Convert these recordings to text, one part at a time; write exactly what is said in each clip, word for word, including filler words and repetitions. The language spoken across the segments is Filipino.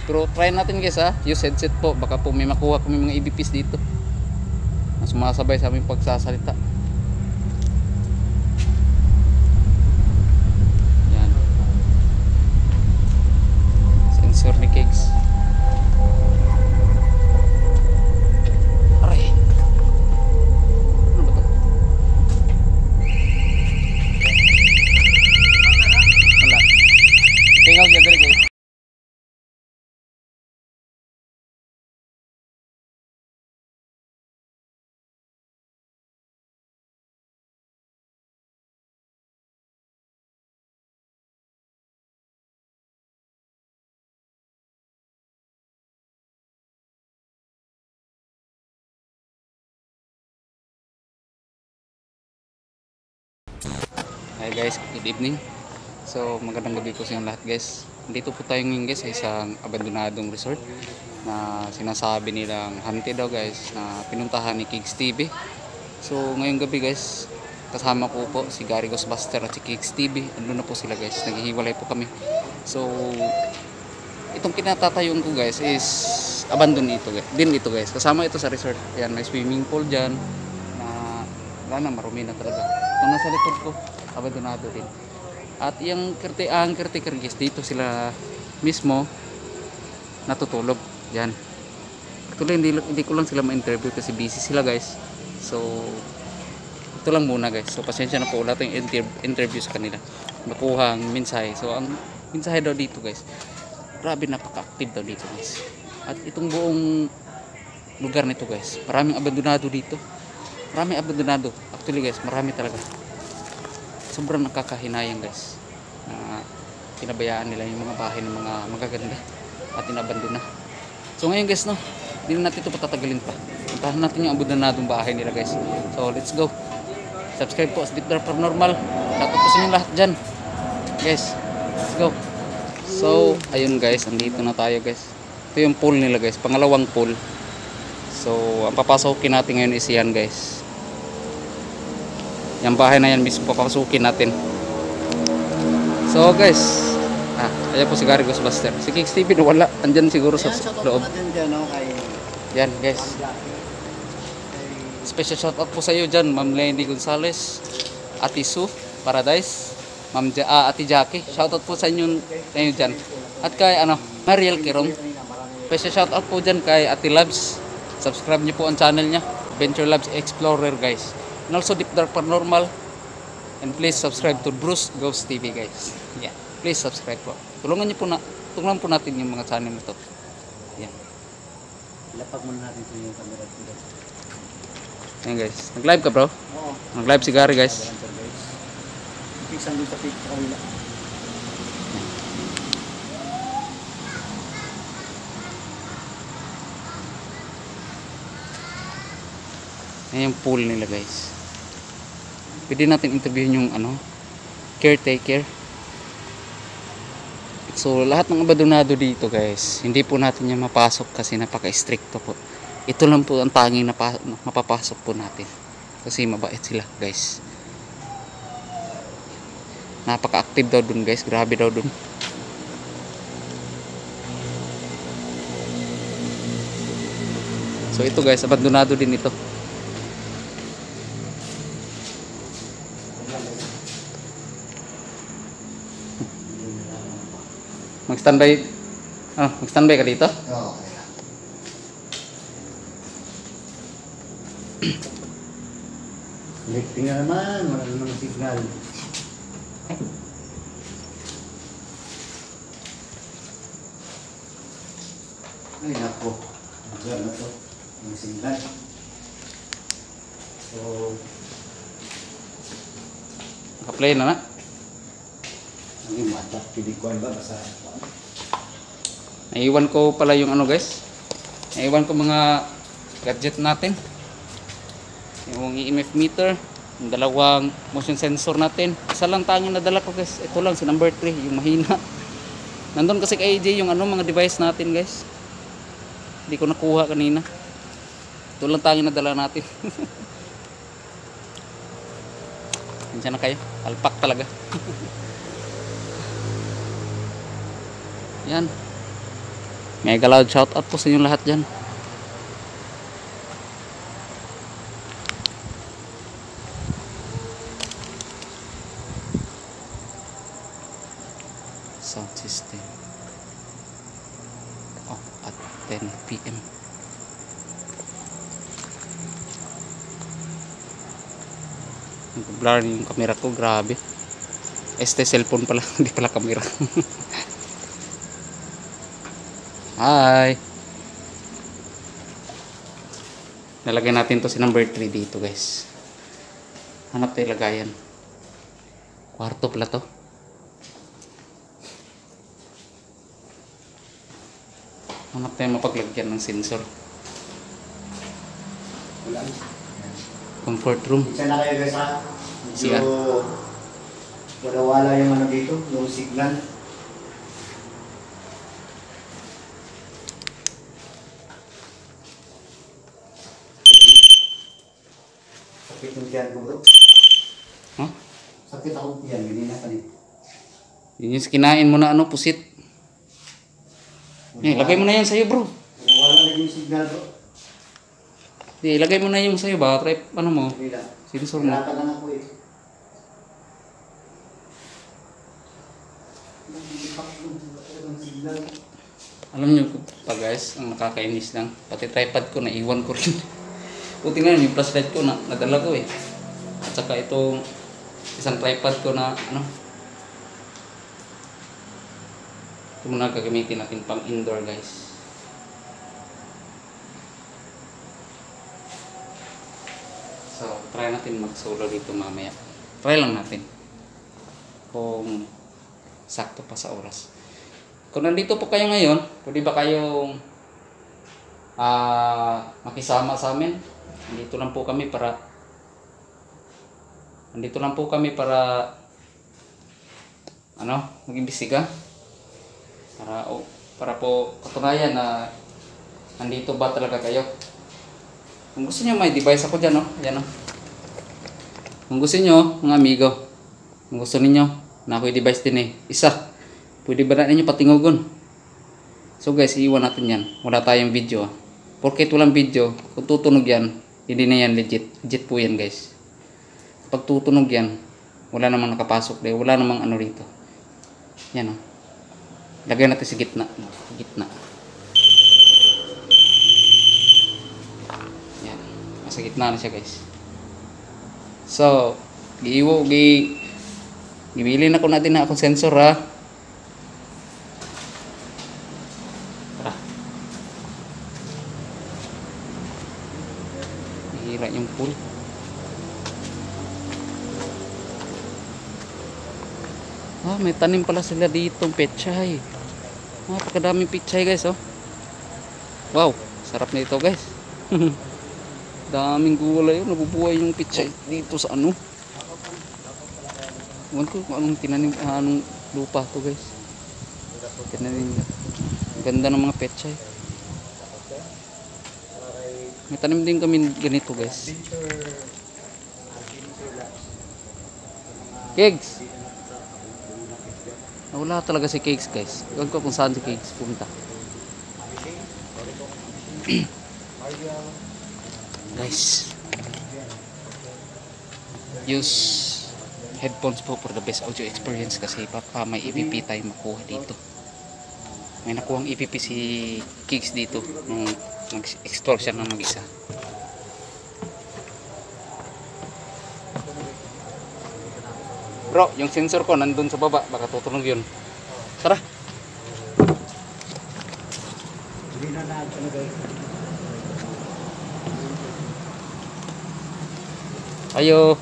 Pero try natin guys ha, use headset po, baka po may makuha kami mga E B Ps dito na sumasabay sa aming pagsasalita. Yan, sensor ni Kegs. Aray, ano ba to? Wala, tingog niya dali guys. Hi guys, good evening. So magandang gabi po sa inyo lahat guys. Dito po tayo ngayon guys sa isang abandonadong resort na sinasabi nilang haunted daw guys, na pinuntahan ni Kegs T V. So ngayong gabi guys, kasama ko po si Gary Ghostbuster at si Kegs T V. Andun na po sila guys, naghihiwalay po kami. So itong kinatatayuan ko guys is abandon ito guys. Din ito guys, kasama ito sa resort. Yan, may swimming pool dyan na wala na, marumi na talaga. Ito nasa likod ko, abandonado din. At yung kirti, ang caretaker guys, dito sila mismo natutulog. Yan. Actually hindi, hindi ko lang sila ma-interview kasi busy sila guys. So ito lang muna guys. So pasensya na po, wala tayong inter interview sa kanila. Makuha ang mensahe. So ang mensahe daw dito guys, grabe, napaka-active daw dito guys. At itong buong lugar nito guys, maraming abandonado dito. Maraming abandonado. Actually guys, marami talaga. Sobrang nakakahinayang guys, na pinabayaan nila yung mga bahay ng mga magaganda at inabandona. So ngayon guys, no, hindi na natin ito patatagalin pa. Puntahan natin yung abandonadong bahay nila guys. So let's go. Subscribe po sa Deep Dark Paranormal. Shoutout po sa inyo lahat dyan guys. Let's go. So ayun guys, andito na tayo guys. Ito yung pool nila guys, pangalawang pool. So ang papasokin natin ngayon is yan guys. Yung bahay na yan mismo papasukin natin. So guys, ah, ayan po si Gary Ghostbuster. Si Kegs T V wala, andyan siguro sa loob. Yan guys, special shoutout po sa iyo dyan, Ma'am Lenny Gonzales, Ate Sue Paradise, Ma'am ja ah, Ate Jackie. Shoutout po sa inyo tayo dyan. At kay ano, Mariel Kirong. Special shoutout po dyan kay Ate Labs. Subscribe niyo po ang channel niya, Venture Labs Explorer guys. And also Deep Dark Paranormal. And please subscribe to Bruce Ghost T V guys. Yeah, please subscribe po. Tulungan niyo po na, tulungan po natin yung mga channel nito. Yeah. Lapag muna natin sa yung camera dito. Ayan guys, nag-live ka bro? Oo. Nag-live si Gary guys. Fix ang dito sa pic sa kanila. Ayan yung pool nila guys. Pwede natin interviewin yung ano, caretaker. So lahat ng abandonado dito guys, hindi po natin yung mapasok kasi napaka-stricto po. Ito lang po ang tanging napa, mapapasok po natin kasi mabait sila guys. Napaka-active daw dun guys, grabe daw dun. So ito guys, abandonado din ito. Mag-standby, ah, mag-standby ka dito? Oo, okay lang. Lifting na naman, wala naman ang signal. Ay nako, magyan na to, ang signal. So, Naka-play na na. ang imata, pilikuan ba basta? Naiwan ko pala yung ano guys. Naiwan ko mga gadget natin. Yung E M F meter, yung dalawang motion sensor natin. Isa lang tanging nadala ko guys. Ito lang si number three, yung mahina. Nandun kasi kay A J yung ano mga device natin guys. Hindi ko nakuha kanina. Ito lang tanging nadala natin. Diyan na kayo. Alpak talaga. Yan. Mega loud shoutout po sa inyo lahat dyan. Sound system off at ten p m Nag-blur yung camera ko, grabe. Este cellphone pala, hindi pala camera. Hi. Nalagay natin to si number three dito, guys. Hanap tayo lagayan. Kwarto pala to. Hanap tayo mapaglagyan ng sensor. Wala. Comfort room. Isa na kayo guys ha. Siya. Medyo wala-wala yung ano dito, yung signal. Sakit yung tiyan ko bro. Huh? Sakit akong tiyan, ganyan na kanit. Yun yung kinain mo na ano, pusit. Eh, lagay mo na yan sa'yo, bro. Wala na yung signal bro. Eh, lagay mo na yung sa'yo ba? Try, ano mo? Okay lang. Sensor mo. Nalata lang ako eh. Alam nyo pa guys, ang nakakainis lang. Pati tripod ko, naiwan ko rin. Kung tingnan yung flashlight ko, na, nadala ko eh. At saka itong isang tripod ko na ano. Ito muna gagamitin natin pang indoor guys. So, try natin mag-solo dito mamaya. Try lang natin. Kung sakto pa sa oras. Kung nandito po kayo ngayon, pwede ba kayong uh, makisama sa amin? Nandito lang po kami para Nandito lang po kami para ano, mag-imbestiga. Para oh, para po katunayan na nandito ba talaga kayo. Kung gusto niyo may device ako diyan, no? Ayan, no. Kung gusto niyo, mga amigo, kung gusto niyo na ako i-device din eh, isa. Pwede ba na ninyo patingugon? So guys, iiwan natin yan. Wala tayong video. Porket walang video, kung tutunog yan, hindi na yan legit. Legit po yan guys. Pag tutunog yan, wala namang nakapasok dahil wala namang ano rito. Yan o. Lagay natin sa gitna. Sa gitna. Yan. Nasa gitna na siya guys. So, giiwo, gi... Gibili na ko natin na akong sensor ha. Tara. Hira yung pool. Ah, may tanim pala sila dito, pechay. Napakadaming pechay guys, oh. Wow, sarap na ito guys. Daming gulay, oh. Nabubuhay yung pechay dito sa ano. Ewan ko kung anong tinanim, ah, anong lupa to guys. Tinanim nila. Ganda ng mga pechay. May tanim din kami ganito guys. Kigs! Wala talaga si Cakes guys. Ewan ko kung saan si Cakes punta. Guys, use headphones po for the best audio experience kasi baka may E P P tayo makuha dito. May nakuhang E P P si Cakes dito nung nag-explore siya ng mag-isa. Bro, yung sensor ko nandun sa baba, baka tutunog yun. Tara. Ayo.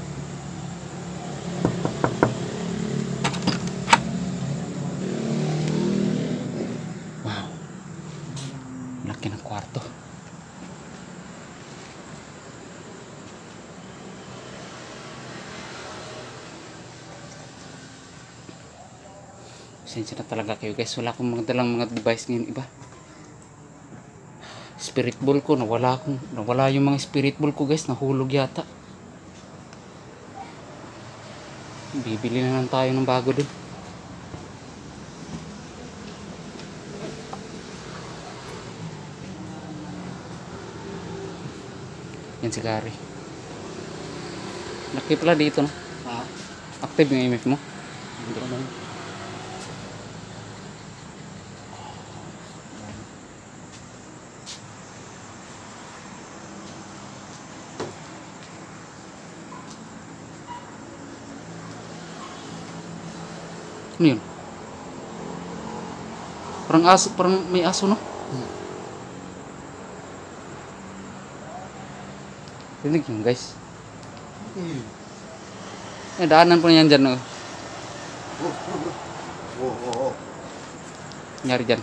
Wow. Laki ng kwarto. Pasensya na talaga kayo guys, wala akong mga dalang mga device ngayon iba. Spirit ball ko, nawala akong, nawala yung mga spirit ball ko guys, nahulog yata. Bibili na lang tayo ng bago din. Yan si Gary. Laki pala dito, no? Ha? Active yung M F mo. Hindi ko naman. Ano yun? Parang aso, parang may aso, no? Hmm. Rinig yun, guys. Hmm. Eh, daanan po yan dyan, no? Oh, oh, oh, oh, oh. Nyari dyan.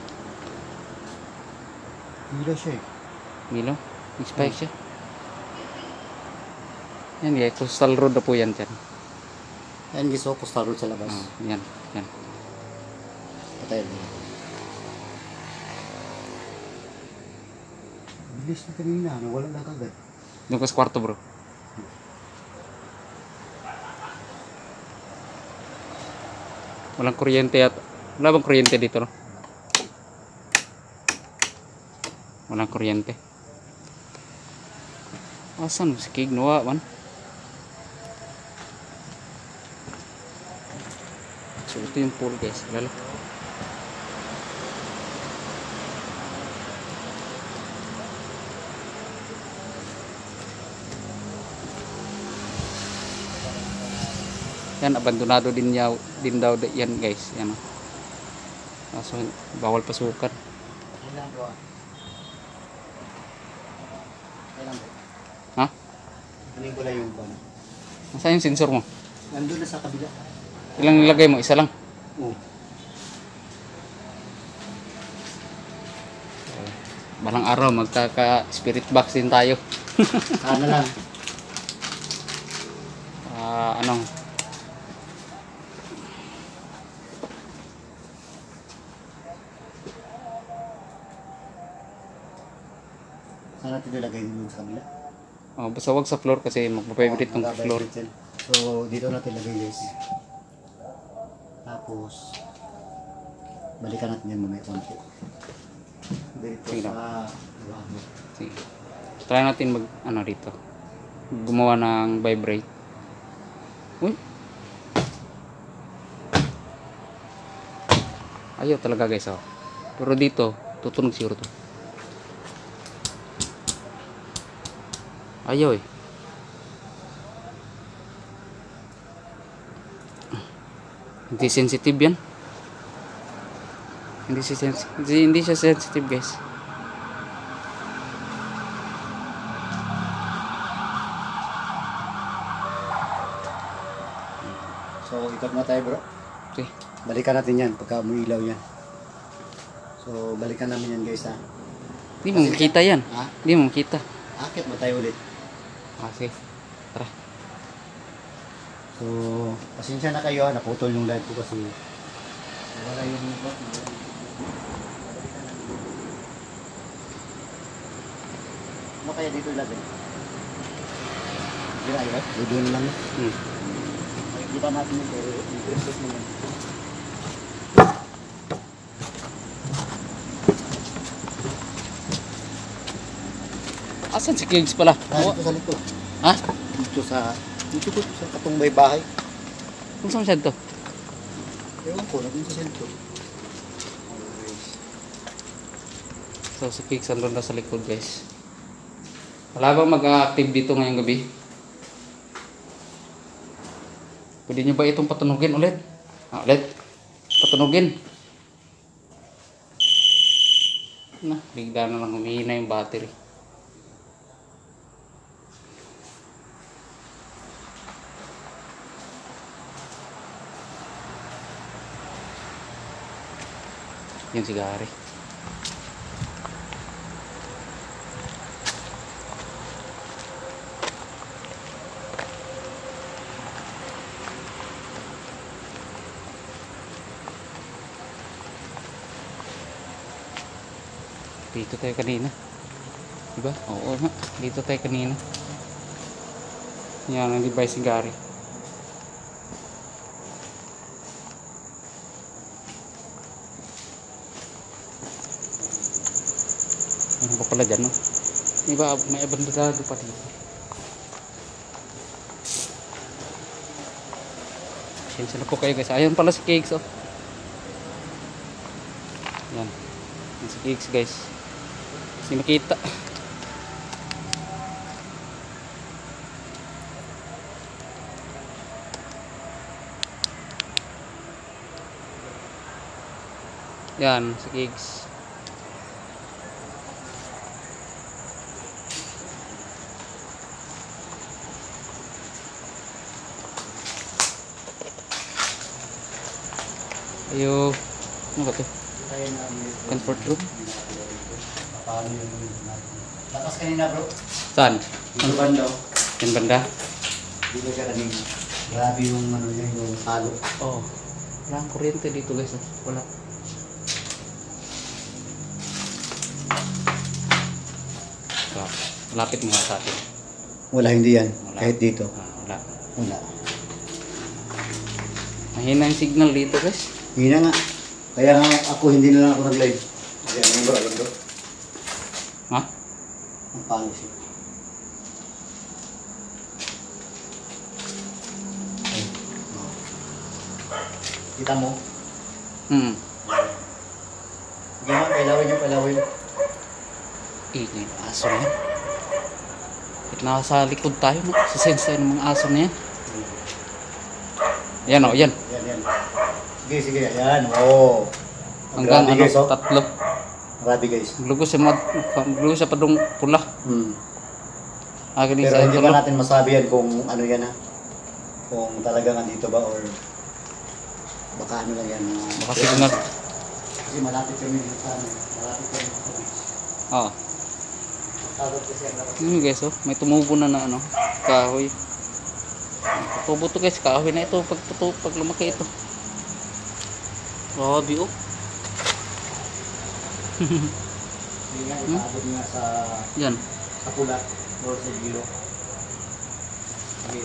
Hila siya eh. Milo, nag-spike siya. Yan, guys. Coastal road na po yan dyan. Ayan guys, oh, coastal road sa labas. Oh, yan, yan. Patay mo. Bilis na kanina, nawala na kagad. Doon ka sa kwarto, bro. Walang kuryente at wala bang kuryente dito, no? Walang kuryente. Asan si Kig Noah man? So ito yung pool, guys. Lalo. Yan, abandonado din yaw, din daw da- yan, guys. Yan. Kaso bawal pasukan. Ilan bro? Ilan bro? Ha? Kunin ko lang yung ban. Nasaan yung sensor mo? Nandun na sa kabila. Ilang nilagay mo? Isa lang. Oo. Balang araw magkaka spirit box din tayo. Sana lang. Ah, anong Sana natin nilagay dun sa kabila. oh, basta wag sa floor kasi magpa-favorite Oo, ng mag-vibrate floor. yan. So, dito natin lagay guys. Tapos, balikan natin yan mamaya konti. Dito Sige sa bago. Sige. Try natin mag ano dito. Gumawa ng vibrate. Uy. Ayaw talaga, guys, oh. Pero dito, tutunog siguro to. Ayaw eh. Hindi sensitive yan. Hindi siya sensitive, hindi, hindi siya sensitive, guys. So, ikot na tayo bro. Okay. Balikan natin yan pagka umuilaw yan. So, balikan namin yan guys ha. Hindi mo makita yan. Ha? Hindi mo makita. Akit mo tayo ulit. Ah, sige. Tara. So, pasensya na kayo ha. Naputol yung live ko kasi wala yung bot. Ano kaya dito ilagay? Hindi na ayos. Doon lang. Hmm. Makikita natin yung pero i-process mo yan. Asan si Kigs pala? Ah, dito sa likod. Ha? Dito sa dito ko sa katong may bahay. Kung saan siya to? Ewan ko, nandun sa sentro. So si Kigs andun na sa likod, guys. Wala bang mag-active dito ngayong gabi? Pwede nyo ba itong patunugin ulit? Ah, ulit. Patunugin. Na, bigla na lang humihina yung battery. Yan si Gary. Dito tayo kanina. Diba? Oo nga. Dito tayo kanina. Yan ang device si Gary. Ano pa pala dyan, no? Diba, may abandonado pa dito. Pasensya na po kayo guys. Ayan pala si Cakes oh. Yan. Yan si Cakes guys. Hindi makita. Yan si Cakes. Ayo, ano ba ito? Comfort room? Paano yung... Lakas kanina bro. Saan? Dito banda. Yan banda? Dito siya kanina. Grabe yung ano niya, yung talo. Oh. Wala ang kuryente dito guys. Oh. Wala. So, malapit mo nga sa atin. Wala, hindi yan. Wala. Kahit dito. Ah, wala. Wala. Mahina yung signal dito guys. Hindi na nga. Kaya nga ako hindi na lang ako nag-live. Ayan, ayan bro, ayan bro. Ha? Ang pangis yun. Ay, no. Kita mo? Hmm. Sige nga, pailawin nyo, pailawin. Eh, yung aso na yan. Kahit nasa likod tayo, no? Sa sense tayo ng mga aso na yan. Yan o, yan. Yan, yan. Sige, sige, ayan. Oo. Ang Hanggang grabe ano, guys, oh. tatlo. Grabe guys. Lugo sa mad, lugo sa padong pula. Hmm. Akin Pero sa hindi ito, pa no? natin masabi yan kung ano yan ha. Kung talagang andito ba or baka ano lang yan. uh, Baka signal. Kasi malapit kami sa ano. Malapit kami sa beach. Oo. Sabot kasi ang dapat. Yun guys, oh. May tumubo na na ano, kahoy. Tubo to guys, kahoy na ito pag tuto, pag lumaki ito. Grabe oh. Hindi nga, ipaabot nga sa, Yan. sa pula or sa gilo. Sige.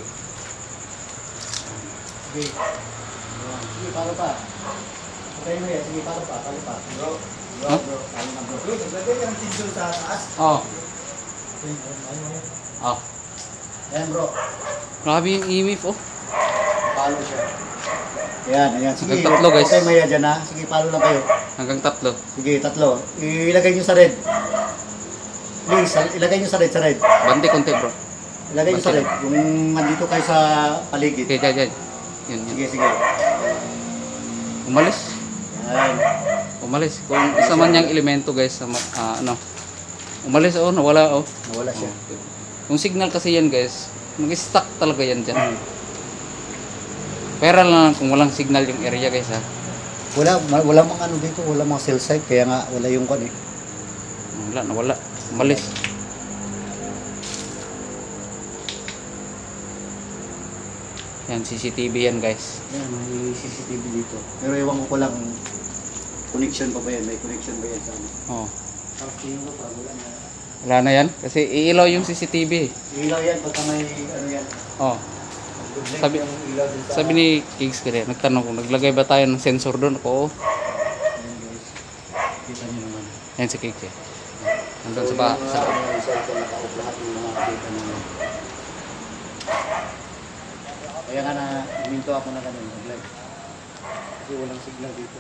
Sige. Ayan. Sige, palo pa. Okay mo yan. Sige, palo pa. Palo pa. Bro. Bro, Huh? bro. Palo na bro. Bro, naglagay ka ng tinsil sa taas. Oh. Okay, ayun mo yan. Oh. Ayan bro. Grabe yung E M F oh. Palo siya. Ayan, ayan. Sige, Hanggang tatlo, guys. huwag kayo maya dyan ha. Sige, palo lang kayo. Hanggang tatlo. Sige, tatlo. Ilagay nyo sa red. Please, ilagay nyo sa red, sa red. Bante konti bro. Ilagay nyo sa red. Kung nandito kayo sa paligid. Okay, dyan, dyan. Yun, yun. Sige, sige. Umalis. Ayan. Umalis. Kung isa man niyang elemento guys, sa ma- ah, ano. Umalis oh, nawala oh. Nawala siya. Yung signal kasi yan guys, mag-stuck talaga yan dyan. Pera lang kung walang signal yung area guys ha. Wala, ma- wala mga ano dito. Wala mga cell site. Kaya nga, wala yung kwan eh. Wala, nawala. Umalis. Yan, C C T V yan guys. Ayan, may C C T V dito. Pero ewan ko lang, connection pa ba yan? May connection ba yan sa ano? Oh. Tapos tingin ko pa, wala na. Wala na yan. Kasi iilaw yung C C T V. Ilaw yan, pagka may ano yan. Oh. Good Sabi- yung ilaw dun sa... Sabi ni Kings kaya, nagtanong kung naglagay ba tayo ng sensor doon. Ako, oh. Ayan guys. Kita nyo naman. Yan si Kings eh. Nandun sa ba? Sa, mga cellphone naka-off lahat yung mga data namin. Kaya nga na, huminto ako na ganun, nag-live. Kasi walang signal dito.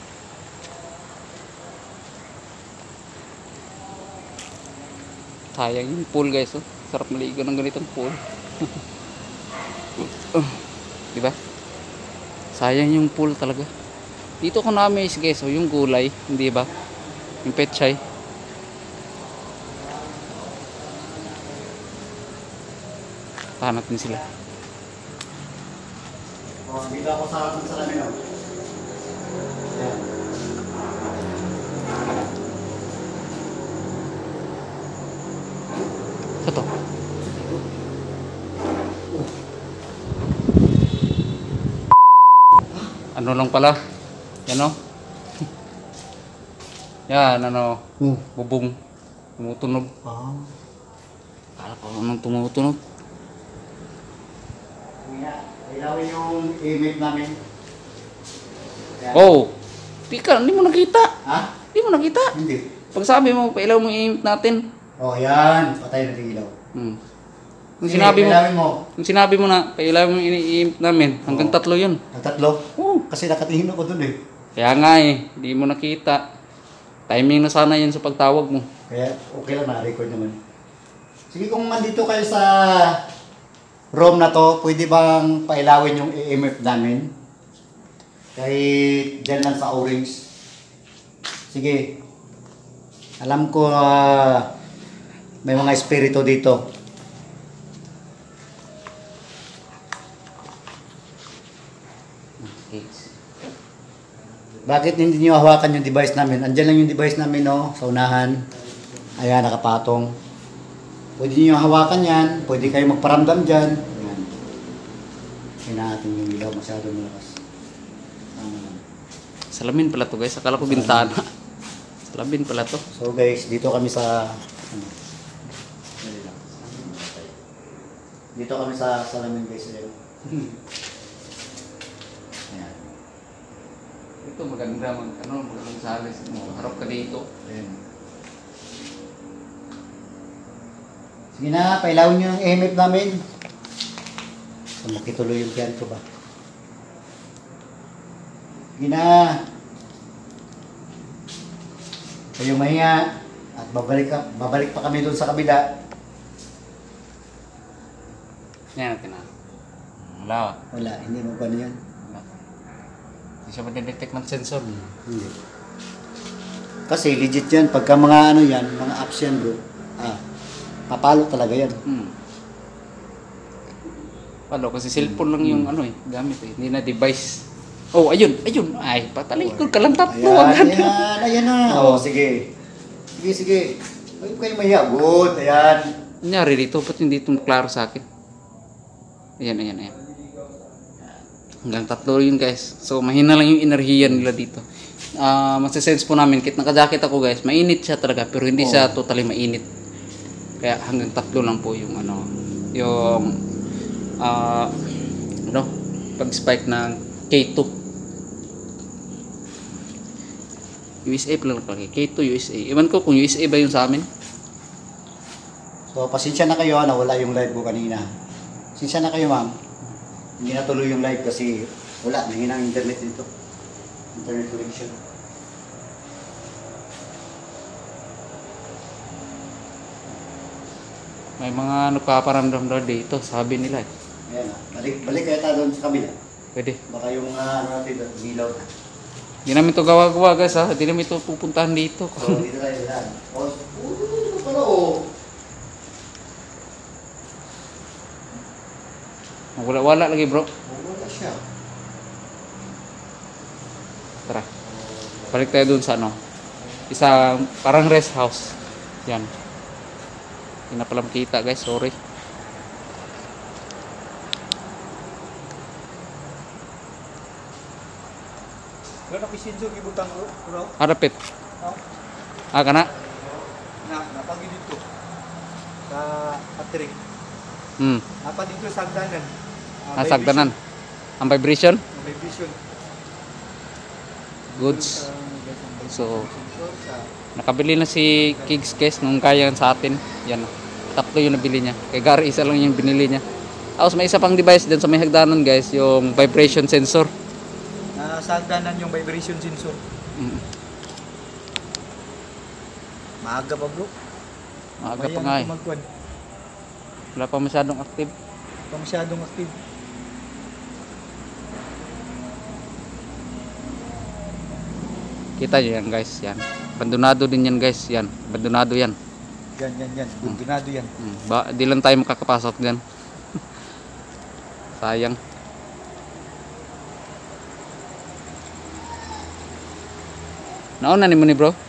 sayang yung pool guys. Oh. Sarap maligo ng ganitong pool. Diba? Sayang yung pool talaga. Dito ko na-amaze guys. Oh, yung gulay. Hindi ba? Yung pechay. Hanap din sila. Oh, dito ako sa harap ng salamin. Oh. Ayan. Sa to. Ano lang pala? Yan o. Yan ano. Hmm. Bubong. Tumutunog. Ah. Kala ko anong tumutunog. Kaya, ilawin yung image namin. Ayan. Oh! Pika, hindi mo nakita. Ha? Hindi mo nakita. Hindi. Pag sabi mo, pailaw mo yung imit natin. Oh, ayan. Patay na yung ilaw. Hmm. Yung Sige, sinabi mo, pailawin mo. yung sinabi mo na, pailawin mo yung iniimp namin, hanggang Oo. tatlo yun. Ang tatlo? Oo. Kasi nakatingin ako dun eh. Kaya nga eh, hindi mo nakita. Timing na sana yun sa pagtawag mo. Kaya okay lang, na-record naman. Sige, kung nandito kayo sa room na to, pwede bang pailawin yung E M F namin? Kahit dyan lang sa orange. Sige. Alam ko ah, may mga espiritu dito. Bakit hindi nyo hawakan yung device namin? Andyan lang yung device namin, no? Sa unahan. Ayan, nakapatong. Pwede nyo hawakan yan. Pwede kayo magparamdam dyan. Ayan. Kaya natin yung ilaw masyado malakas. Um, Salamin pala to guys, akala ko bintana. Salamin pala to. so guys, dito kami sa... Ano, dali lang. Dito kami sa salamin guys. Ayan. Ayan. Ito maganda, mag, ano, magandang salis mo. Harap ka dito. Ayan. Sige na, pailawin nyo yung E M F namin. So, makituloy yung tiyan ko ba? Sige na. Kayo mahinga. At babalik, ka, babalik pa kami doon sa kabila. Yan natin na. Wala. Wala, hindi mo pa yan. Wala. Hindi siya madidetect ng sensor. Hindi. Kasi legit yan. Pagka mga ano yan, mga apps yan bro. Ah, papalo talaga yan. Hmm. Palo, kasi cellphone lang yung ano eh, gamit eh. Hindi na device. Oh, ayun, ayun. Ay, patalikod ka lang tatlo. Ayan, agad. ayan, ayan na. Oo. Oh, sige. Sige, sige. Huwag kayo mahiya. Good, ayan. Nangyari dito, ba't hindi ito klaro sa akin? Ayan, ayan, ayan. Hanggang tatlo yun guys. So, mahina lang yung enerhiya nila dito. Ah, masisense po namin, kit naka-jacket ako guys, mainit siya talaga, pero hindi Oo. siya totally mainit. Kaya hanggang tatlo lang po yung ano, yung ah, ano, pag-spike ng K two. U S A pala lang K two U S A. Iwan ko kung U S A ba yung sa amin. So, pasensya na kayo, nawala yung live ko kanina. Pasensya na kayo, ma'am. Hindi natuloy yung live kasi wala, nangina ang internet dito. Internet connection. May mga nagpaparamdam daw dito, sabi nila eh. Ayan, ah. balik, balik kayo tayo doon sa kabila. Pwede. Baka yung uh, ano natin doon, bilaw na. Hindi namin ito gawa-gawa guys ha. Hindi namin ito pupuntahan dito. So, dito tayo dyan. Oh, oh, pala oh. Wala-wala lagi bro. Oh, wala siya. Tara. Balik tayo dun sa ano. Isang parang rest house. Yan. Hindi na pala makita guys. Sorry. Wala na pisinso gibutang ko, bro. Harapit. Oh. Ah, kana? Na napagi dito. Sa Patrick. Hmm. Apa dito sa hagdanan. Ah, Nasagdanan. Ang vibration. vibration. Ang vibration. Goods. Sa- sa- So, sensor sa nakabili na si Kigs guys nung kaya sa atin. Yan. Tatlo yung nabili niya. Kay Gary isa lang yung binili niya. Tapos may isa pang device din sa may hagdanan guys. Yung vibration sensor. ah, sa hagdanan yung vibration sensor. Mm. Maaga pa, bro. Maaga pa nga eh. Magkuhan. Wala pa masyadong active. Pa masyadong active. Kita nyo yan guys. Yan. Abandonado din yan guys. Yan. Abandonado yan. Yan, yan, yan. Bundunado yan. Hmm. Ba, di lang tayo makakapasok dyan. Sayang. Nauna ni mo ni bro.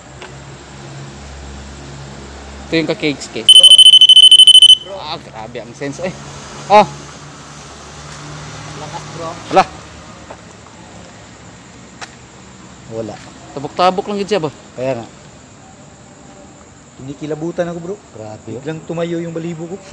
Ito yung ka-cakes cake. Ah, grabe ang sense eh. Oh, Lakas, bro. wala. Wala. Tabok-tabok lang yun siya ba? Kaya nga. Hindi kilabutan ako, bro. Grabe yun. Biglang tumayo yung balibo ko.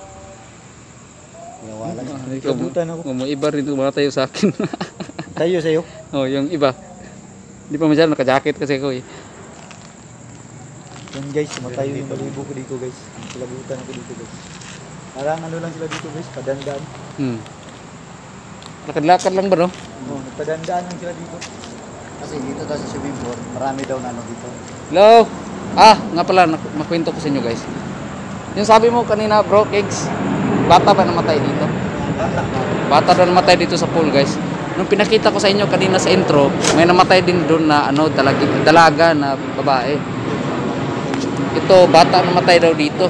Wala. Kilabutan ako. Kung may iba rin tumatayo sa akin. Tayo sa'yo. Oh, yung iba. Hindi pa masyadong naka-jacket kasi ako eh. Yan guys, tumatayo yung balibo ko dito guys. Kilabutan ako dito guys. Parang ano lang sila dito guys, padandaan. Hmm. Lakad-lakad lang ba no? Oh, nagpadandaan lang sila dito. Kasi dito daw sa swimming pool, marami daw na ano dito. Hello? Ah, nga pala, nak- makwento ko sa inyo guys. Yung sabi mo kanina bro, Kigs, bata ba namatay dito? Bata daw namatay dito sa pool guys. Nung pinakita ko sa inyo kanina sa intro, may namatay din doon na ano, dalagi, dalaga na babae. Ito, bata namatay daw dito.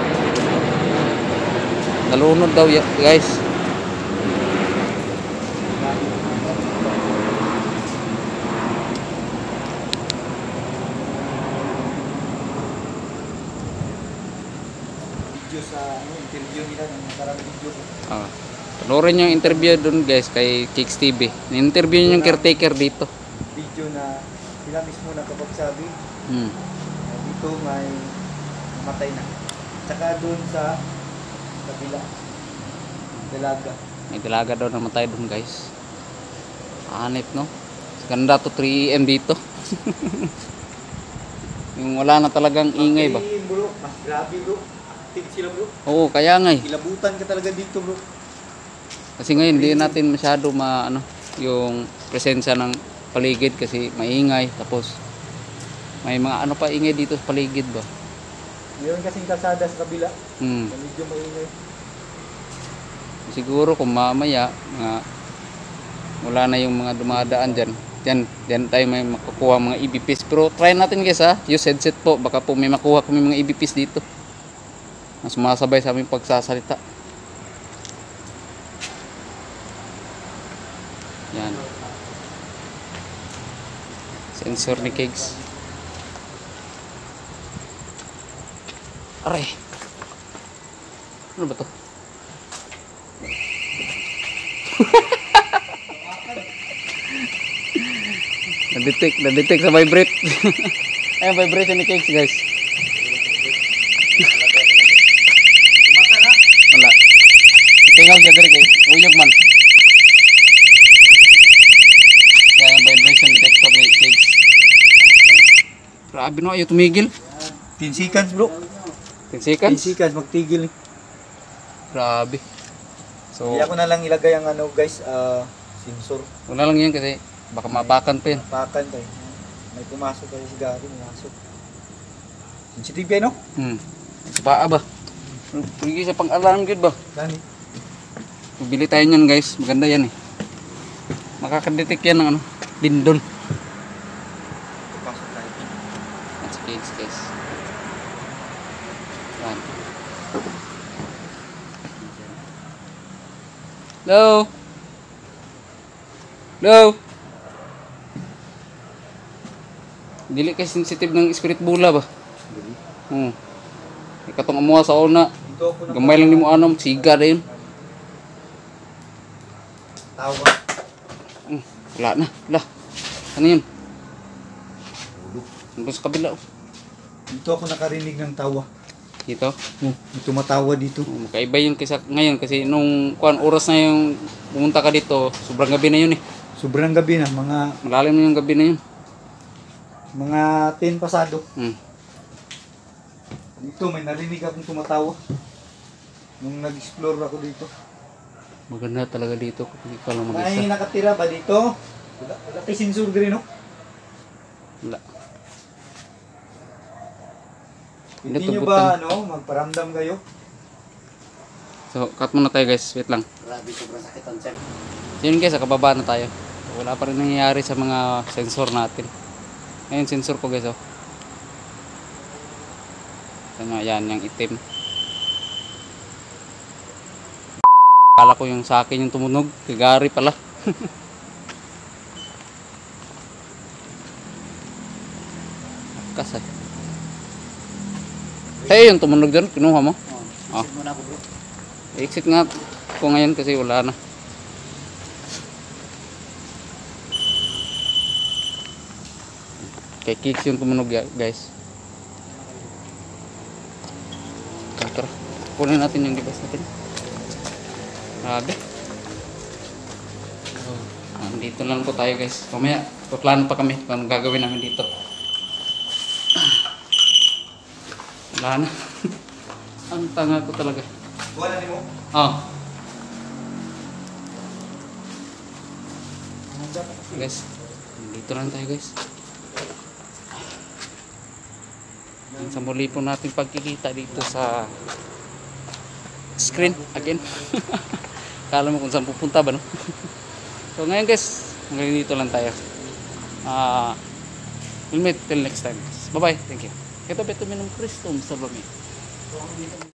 Nalunod daw ya- guys. Video sa ano, interview nila ng parang video ko. Ah. Panoorin yung interview doon guys kay Kicks T V. Ni-interview niyo yung caretaker dito. Video na sila mismo nakapagsabi Hmm. na dito may namatay na. Tsaka doon sa kabila, dalaga. May dalaga daw namatay doon guys. Hanip no? Ganda to three A M dito. Yung wala na talagang ingay ba? Okay, bro, mas grabe bro. Active sila bro. Oo, kaya nga eh. Kilabutan ka talaga dito bro. Kasi ngayon hindi natin masyado ma ano, yung presensya ng paligid kasi maingay tapos may mga ano pa ingay dito sa paligid ba. Meron kasing kalsada sa kabila, Hmm. na medyo maingay. Siguro kung mamaya mga wala na yung mga dumadaan diyan. Diyan, diyan tayo may makukuha mga E B Ps. Pero try natin guys ha, use headset po. Baka po may makuha kami mga E B Ps dito. Na sumasabay sa aming pagsasalita. Yan. Sensor ni Kigs. Aray. Ano ba to? Na-detect, na-detect sa vibrate. Ayan, vibration ni Kigs guys. Wala. Tinggal siya dari kay uyog man. Yan ang vibration detector ni Kigs. Grabe no, ayaw tumigil. ten seconds bro. ten ten seconds? seconds magtigil. Grabe. So, Kaya ko na lang ilagay ang ano guys, ah, sensor. wala lang yan kasi baka mapakan pa yan. Pakan tayo. May pumasok kasi si Gary, pumasok. Sensitive yan no? Hmm. Sa paa ba? Pwede sa pang-alarm good ba? Gani. Bili tayo niyan guys. Maganda yan eh. Makakadetect yan ng ano, lindol. Pumasok tayo. Yan sa case guys. Yan. Hello? Hello? Dili kay sensitive ng spirit bula ba? Hmm. Ikatong amuha sa una. Dito ako na Gamay lang ni mo anong siga na yun. tawa. Hmm. Wala na. Wala. Ano yun? Nandun sa kabila. oh. Dito ako nakarinig ng tawa. Dito. Oh, may tumatawa dito. Oh, makaiba yun kaysa ngayon kasi nung kuan oras na yung pumunta ka dito, sobrang gabi na yun eh. Sobrang gabi na, mga Malalim na yung gabi na yun. mga ten pasado. Hmm. Dito may narinig akong tumatawa. Nung nag-explore ako dito. Maganda talaga dito kapag ikaw lang May mag-isa. nakatira ba dito? Wala, wala tayo sensor din no? Wala. Hindi Hindi nyo tugutan. ba ano, magparamdam kayo? So, cut muna tayo guys. Wait lang. Grabe, sobrang sakit ang check. So, yun guys, sa kababa na tayo. Wala pa rin nangyayari sa mga sensor natin. Ngayon, sensor ko guys oh. Ano, yan, yung itim. Kala ko yung sa akin yung tumunog. Kagari pala. Kasay. Hey, yung tumunog dyan, kinuha mo? Oh, Ah. exit muna ako bro. I-exit nga ko ngayon kasi wala na. Kay Kicks yung tumunog ya- guys. Tara, kunin natin yung device natin. Grabe. Nandito lang po tayo guys. Mamaya, paplano pa kami kung anong gagawin namin dito. Wala na. Ang tanga ko talaga. Wala mo? Oh. Guys, dito lang tayo guys. Sa muli po natin pagkikita dito sa screen again. Kala mo kung saan pupunta ba no? So ngayon guys, hanggang dito lang tayo. Ah, uh, we'll meet till next time. Bye bye. Thank you. Ito beto minum Kristum sa bami.